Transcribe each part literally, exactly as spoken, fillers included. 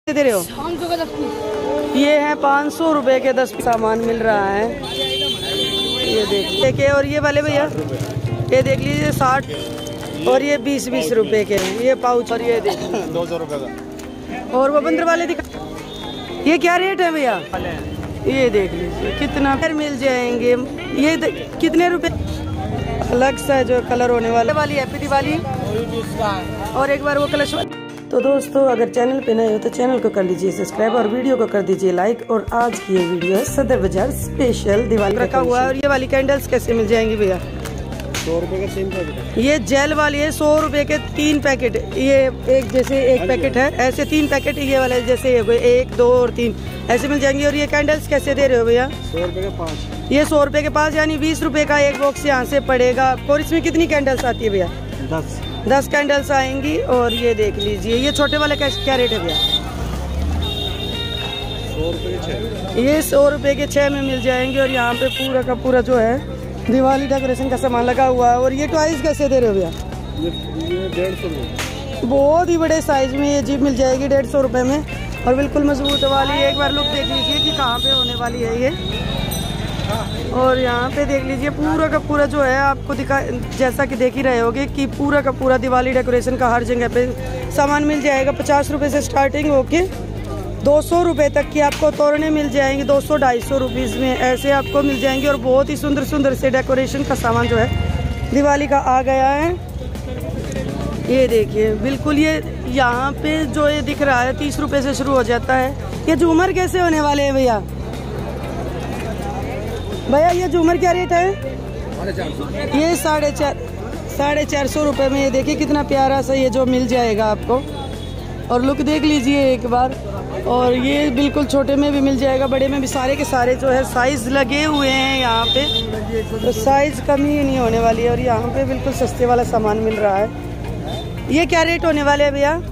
दे रहे हो? ये है पाँच सौ रुपए के दस सामान मिल रहा है। ये देखिए, और ये वाले भैया ये देख लीजिए साठ और ये बीस बीस रुपए के हैं ये पाउच। और ये देखिए दो सौ रुपए का। और वो बंदर वाले दिखा, ये क्या रेट है भैया? ये देख लीजिए कितना मिल जाएंगे। ये कितने रुपए? अलग सा जो कलर होने वाले वाली हैप्पी दिवाली और एक बार वो कलश वाली। तो दोस्तों अगर चैनल पे नए हो तो चैनल को कर लीजिए सब्सक्राइब और वीडियो को कर दीजिए लाइक। और आज की ये वीडियो है सदर बाजार स्पेशल दिवाली रखा हुआ है। और ये वाली कैंडल्स कैसे मिल जाएंगी भैया? सौ रुपए के तीन पैकेट। ये जेल वाली है सौ रुपए के तीन पैकेट। ये एक जैसे एक पैकेट है ऐसे तीन पैकेट ये वाले जैसे एक दो और तीन ऐसे मिल जाएंगे। और ये कैंडल्स कैसे दे रहे हो भैया? सौ रुपए के पाँच। ये सौ रुपए के पास यानी बीस रुपए का एक बॉक्स यहाँ से पड़ेगा। और इसमें कितनी कैंडल्स आती है भैया? दस दस कैंडल्स आएंगी। और ये देख लीजिए ये छोटे वाले का क्या रेट है भैया? सौ रुपए के छः। ये सौ रुपए के छः में मिल जाएंगे। और यहाँ पे पूरा का पूरा जो है दिवाली डेकोरेशन का सामान लगा हुआ है। और ये टॉयज कैसे दे रहे हो भैया? ये डेढ़ सौ रुपये। बहुत ही बड़े साइज में ये जीप मिल जाएगी डेढ़ सौ रुपये में और बिल्कुल मजबूत वाली। एक बार लुक देख लीजिए कि कहाँ पे होने वाली है ये। और यहाँ पे देख लीजिए पूरा का पूरा जो है आपको दिखा, जैसा कि देख ही रहे होगे कि पूरा का पूरा दिवाली डेकोरेशन का हर जगह पे सामान मिल जाएगा। पचास रुपए से स्टार्टिंग होके दो सौ रुपये तक की आपको तोरने मिल जाएंगे। दो सौ ढाई सौ रुपीज़ में ऐसे आपको मिल जाएंगे। और बहुत ही सुंदर सुंदर से डेकोरेशन का सामान जो है दिवाली का आ गया है। ये देखिए बिल्कुल ये यहाँ पे जो ये दिख रहा है तीस रुपए से शुरू हो जाता है। ये झूमर कैसे होने वाले हैं भैया? भैया ये झूमर क्या रेट है? ये साढ़े चार साढ़े चार सौ रुपये में। ये देखिए कितना प्यारा सा ये जो मिल जाएगा आपको। और लुक देख लीजिए एक बार। और ये बिल्कुल छोटे में भी मिल जाएगा बड़े में भी। सारे के सारे जो है साइज लगे हुए हैं यहाँ पे तो साइज कमी ही नहीं होने वाली है। और यहाँ पे बिल्कुल सस्ते वाला सामान मिल रहा है। ये क्या रेट होने वाले हैं भैया?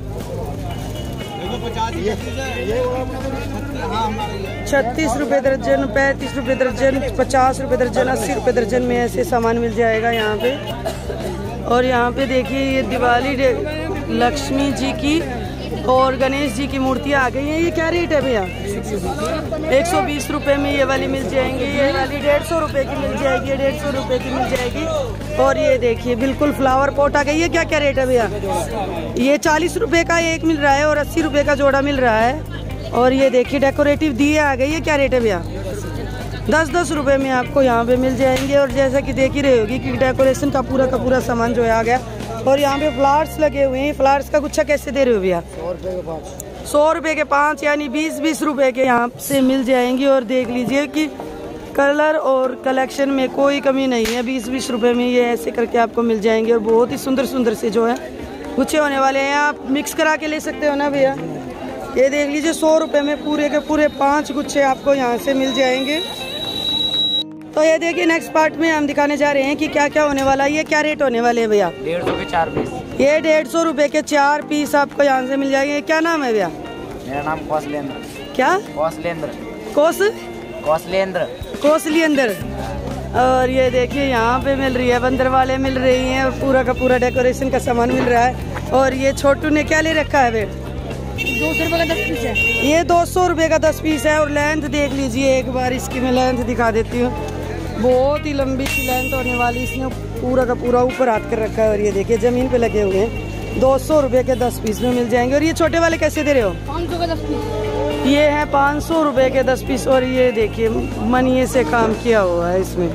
छत्तीस रुपए दर्जन, पैंतीस रुपए दर्जन, पचास रुपए दर्जन, अस्सी रुपए दर्जन में ऐसे सामान मिल जाएगा यहाँ पे। और यहाँ पे देखिए ये दिवाली लक्ष्मी जी की और गणेश जी की मूर्तियाँ आ गई हैं। ये क्या रेट है भैया? एक सौ बीस रुपये में ये वाली मिल जाएंगी। ये वाली डेढ़ सौ रुपये की मिल जाएगी। डेढ़ सौ रुपये की मिल जाएगी। और ये देखिए बिल्कुल फ्लावर पॉट आ गई है। क्या क्या रेट है भैया? ये चालीस रुपये का एक मिल रहा है और अस्सी रुपये का जोड़ा मिल रहा है। और ये देखिए डेकोरेटिव दिए आ गई है। क्या रेट है भैया? दस दस रुपये में आपको यहाँ पे मिल जाएंगे। और जैसा कि देख ही रहे होगी कि डेकोरेशन का पूरा का पूरा सामान जो है आ गया। और यहाँ पे फ्लावर्स लगे हुए हैं। फ्लावर्स का गुच्छा कैसे दे रहे हो भैया? सौ रुपए के पाँच। सौ रुपए के पाँच यानी बीस बीस रुपए के यहाँ से मिल जाएंगी। और देख लीजिए कि कलर और कलेक्शन में कोई कमी नहीं है। बीस बीस रुपए में ये ऐसे करके आपको मिल जाएंगे। और बहुत ही सुंदर सुंदर से जो है गुच्छे होने वाले हैं। आप मिक्स करा के ले सकते हो ना भैया। ये देख लीजिए सौ रुपए में पूरे के पूरे पाँच गुच्छे आपको यहाँ से मिल जाएंगे। तो ये देखिए नेक्स्ट पार्ट में हम दिखाने जा रहे हैं कि क्या क्या होने वाला है। ये क्या रेट होने वाले हैं भैया? डेढ़ सौ के चार पीस। ये डेढ़ सौ रुपए के चार पीस आपको यहाँ से मिल जाएंगे। क्या नाम है भैया? मेरा नाम कौशलेंद्र। क्या? कौशलेंद्र। कोस कौशलेंद्र कौशलेंद्र। और ये देखिए यहाँ पे मिल रही है बंदर वाले मिल रही हैं। और पूरा का पूरा डेकोरेशन का सामान मिल रहा है। और ये छोटू ने क्या ले रखा है भैया? दो सौ रुपये का दस पीस है। ये दो सौ रुपये का दस पीस है। और लेंथ देख लीजिए एक बार इसकी मैं लेंथ दिखा देती हूँ। बहुत ही लंबी सी लेंथ होने वाली। इसने पूरा का पूरा ऊपर हाथ कर रखा है। और ये देखिए जमीन पे लगे हुए हैं। दो सौ रुपये के दस पीस में मिल जाएंगे। और ये छोटे वाले कैसे दे रहे हो? पाँच सौ का दस पीस। ये है पाँच सौ रुपये के दस पीस। और ये देखिए मनिये से काम किया हुआ है इसमें।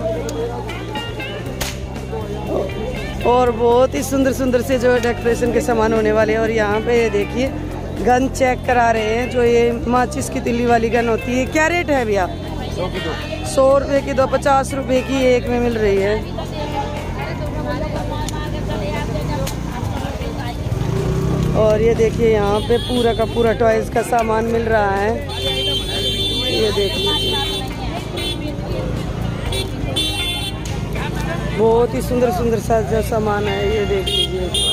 और बहुत ही सुंदर सुंदर से जो डेकोरेशन के सामान होने वाले हैं। और यहाँ पे ये देखिए गन चेक करा रहे हैं। जो ये माचिस की तिल्ली वाली गन होती है। क्या रेट है भैया? सौ की दो। सौ रुपये की दो, पचास रुपये की एक में मिल रही है। और ये देखिए यहाँ पे पूरा का पूरा टॉयज का सामान मिल रहा है। ये देखिए बहुत ही सुंदर सुंदर सा जो सामान है। ये देख लीजिए।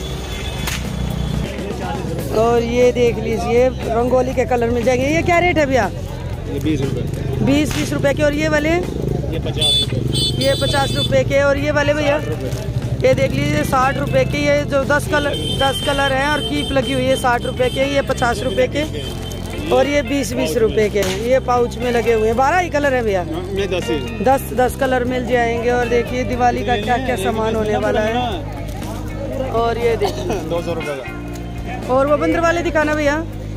और ये देख लीजिए रंगोली के कलर मिल जाएंगे। ये क्या रेट है भैया? ये बीस रुपए। बीस बीस रुपए के। और ये वाले? ये पचास रुपए। ये पचास रुपए के। और ये वाले भैया? ये देख लीजिए साठ रुपए के, ये जो दस कलर दस कलर हैं और कीप लगी हुई है साठ रुपए के, ये पचास रुपए के और ये बीस बीस रुपए के हैं। ये पाउच में लगे हुए हैं, बारह ही कलर है भैया, दस दस कलर मिल जाएंगे। और देखिए दिवाली का क्या क्या सामान होने वाला है। और ये देखिए दो सौ रुपये का। और वो बंदर वाले दिखाना भैया।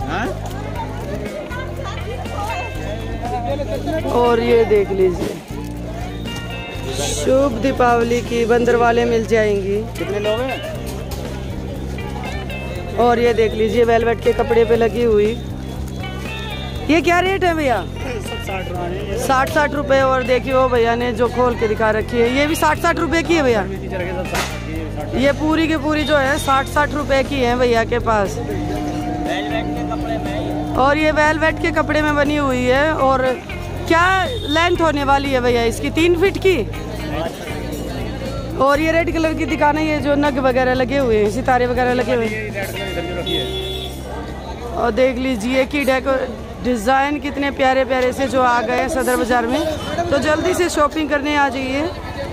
और ये देख लीजिए शुभ दीपावली की बंदर वाले मिल जाएंगी। कितने लोग हैं? और ये देख लीजिए वेलवेट के कपड़े पे लगी हुई, ये क्या रेट है भैया? साठ साठ रुपए। और देखिए वो भैया ने जो खोल के दिखा रखी है ये भी साठ साठ रुपए की है भैया। ये पूरी की पूरी जो है साठ साठ रुपए की है भैया के पास। और ये वेलवेट के कपड़े में बनी हुई है। और क्या लेंथ होने वाली है भैया इसकी? तीन फीट की। और ये रेड कलर की दिखाना, ये जो नग वगैरह लगे हुए हैं, सितारे वगैरह लगे हुए हैं। और देख लीजिए कि डेको डिज़ाइन कितने प्यारे प्यारे से जो आ गए हैं सदर बाज़ार में, तो जल्दी से शॉपिंग करने आ जाइए।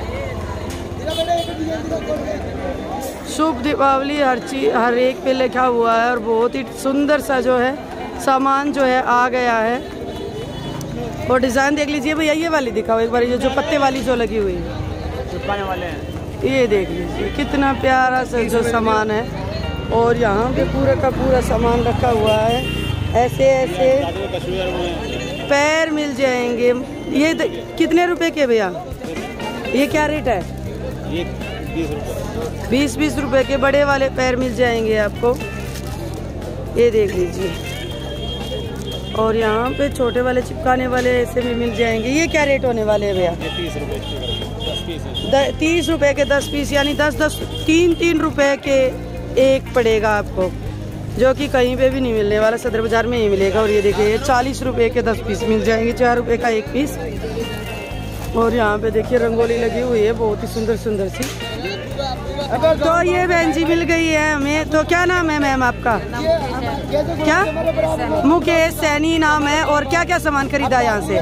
शुभ दीपावली हर चीज हर एक पे लिखा हुआ है और बहुत ही सुंदर सा जो है सामान जो है आ गया है। और डिज़ाइन देख लीजिए भैया, ये वाली दिखाओ एक बार, ये जो पत्ते वाली जो लगी हुई है चिपकाने वाले हैं, ये देख लीजिए कितना प्यारा सा जो सामान है। और यहाँ पे पूरा का पूरा सामान रखा हुआ है, ऐसे ऐसे पैर मिल जाएंगे। ये कितने रुपए के भैया? ये क्या रेट है? ये बीस रुपये बीस बीस रुपए के बड़े वाले पैर मिल जाएंगे आपको, ये देख लीजिए। और यहाँ पे छोटे वाले चिपकाने वाले ऐसे भी मिल जाएंगे। ये क्या रेट होने वाले हैं भैया? तीस रुपये दस पीस। तीस रुपए के दस पीस, यानी दस दस तीन तीन रुपए के एक पड़ेगा आपको, जो कि कहीं पे भी नहीं मिलने वाला, सदर बाजार में ही मिलेगा। और ये देखिए चालीस रुपए के दस पीस मिल जाएंगे, चार रुपए का एक पीस। और यहाँ पे देखिए रंगोली लगी हुई है बहुत ही सुंदर सुंदर सी। तो ये बहन जी मिल गई है हमें। तो क्या नाम है मैम आपका? क्या? मुकेश सैनी नाम है। और क्या क्या सामान खरीदा यहाँ से?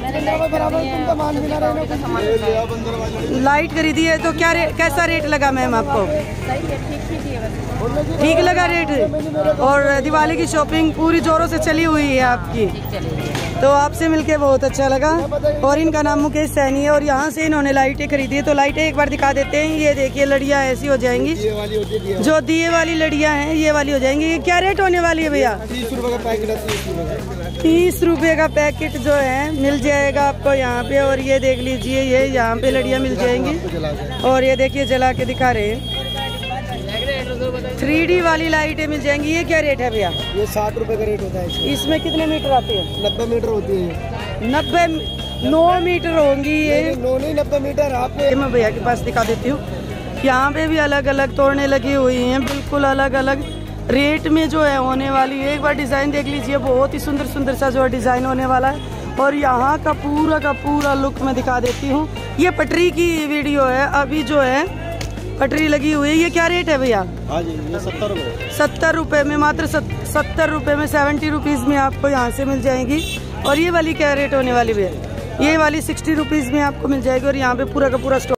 लाइट खरीदी है। तो क्या रे, कैसा रेट लगा मैम आपको? ठीक लगा रेट। और दिवाली की शॉपिंग पूरी जोरों से चली हुई है आपकी, तो आपसे मिलके बहुत अच्छा लगा। और इनका नाम मुकेश सैनी है। और यहाँ से इन्होंने लाइटें खरीदी है, तो लाइटें एक बार दिखा देते हैं। ये देखिए लड़ियाँ ऐसी हो जाएंगी, जो दिए वाली लड़ियाँ हैं ये वाली हो जाएंगी। ये क्या रेट होने वाली है भैया? तीस रुपये का पैकेट। तीस रुपए का पैकेट जो है मिल जाएगा आपको यहाँ पे। और ये देख लीजिए ये यहाँ पे लड़ियाँ मिल जाएंगी। और ये देखिए जला के दिखा रहे हैं, थ्री डी वाली लाइटें मिल जाएंगी। ये क्या रेट है भैया? ये साठ रुपए का रेट होता है। इसमें, इसमें कितने मीटर आते हैं? नब्बे मीटर होती है। नब्बे नौ मीटर होंगी ये। नौ नहीं नब्बे मीटर। आपने मैं भैया के पास दिखा देती हूँ। यहाँ पे भी अलग अलग तोड़ने लगी हुई हैं, बिल्कुल अलग अलग रेट में जो है होने वाली है। एक बार डिज़ाइन देख लीजिए, बहुत ही सुंदर सुंदर सा जो है डिज़ाइन होने वाला है। और यहाँ का पूरा का पूरा लुक मैं दिखा देती हूँ। ये पटरी की वीडियो है, अभी जो है पटरी लगी हुई है। ये क्या रेट है भैया? हाँ जी, ये सत्तर रुपये सत्तर रुपये में, मात्र सत्तर रुपये में सेवेंटी रुपीज़ में आपको यहाँ से मिल जाएंगी। और ये वाली क्या रेट होने वाली भैया? ये वाली सिक्सटी रुपीज़ में आपको मिल जाएगी। और यहाँ पे पूरा का पूरा स्टॉक